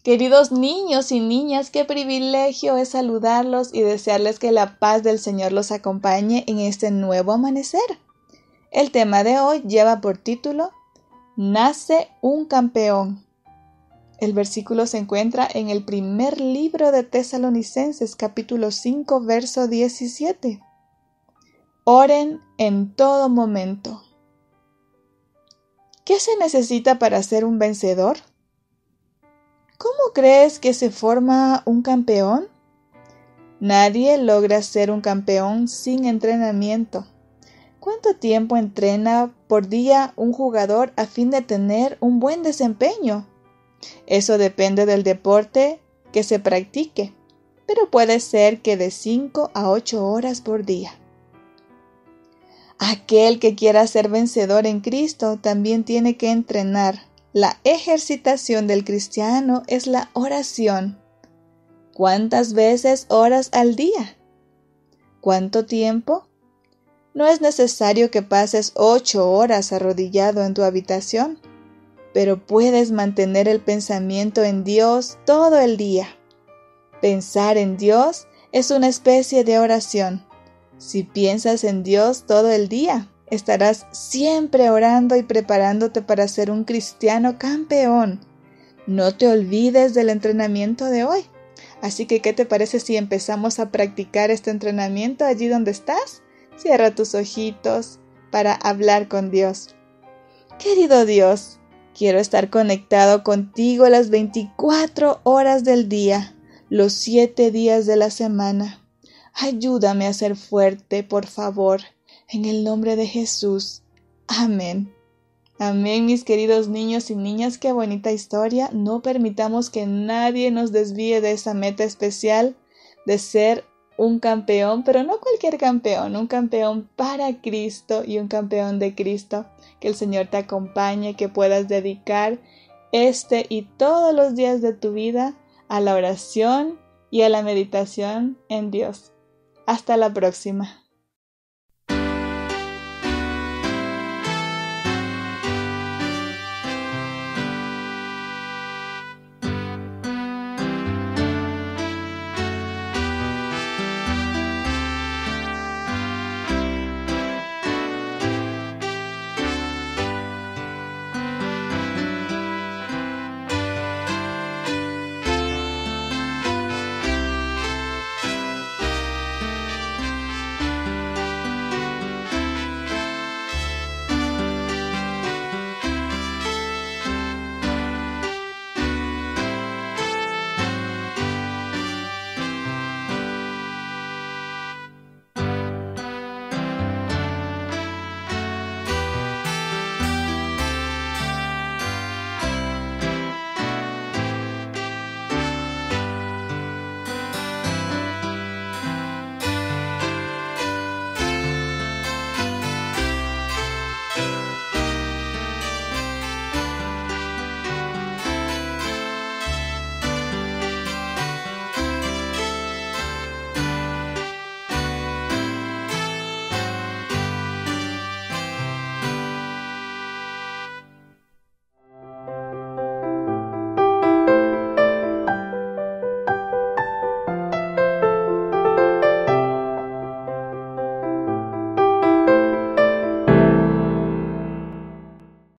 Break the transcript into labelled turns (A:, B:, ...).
A: Queridos niños y niñas, qué privilegio es saludarlos y desearles que la paz del Señor los acompañe en este nuevo amanecer. El tema de hoy lleva por título Nace un campeón. El versículo se encuentra en el primer libro de Tesalonicenses, capítulo 5, verso 17. Oren en todo momento. ¿Qué se necesita para ser un vencedor? ¿Cómo crees que se forma un campeón? Nadie logra ser un campeón sin entrenamiento. ¿Cuánto tiempo entrena por día un jugador a fin de tener un buen desempeño? Eso depende del deporte que se practique, pero puede ser que de 5 a 8 horas por día. Aquel que quiera ser vencedor en Cristo también tiene que entrenar. La ejercitación del cristiano es la oración. ¿Cuántas veces oras al día? ¿Cuánto tiempo? No es necesario que pases 8 horas arrodillado en tu habitación, pero puedes mantener el pensamiento en Dios todo el día. Pensar en Dios es una especie de oración. Si piensas en Dios todo el día, estarás siempre orando y preparándote para ser un cristiano campeón. No te olvides del entrenamiento de hoy. Así que, ¿qué te parece si empezamos a practicar este entrenamiento allí donde estás? Cierra tus ojitos para hablar con Dios. Querido Dios, quiero estar conectado contigo las 24 horas del día, los 7 días de la semana. Ayúdame a ser fuerte, por favor, en el nombre de Jesús. Amén. Amén, mis queridos niños y niñas, qué bonita historia. No permitamos que nadie nos desvíe de esa meta especial de ser un campeón, pero no cualquier campeón, un campeón para Cristo y un campeón de Cristo. Que el Señor te acompañe, que puedas dedicar este y todos los días de tu vida a la oración y a la meditación en Dios. Hasta la próxima.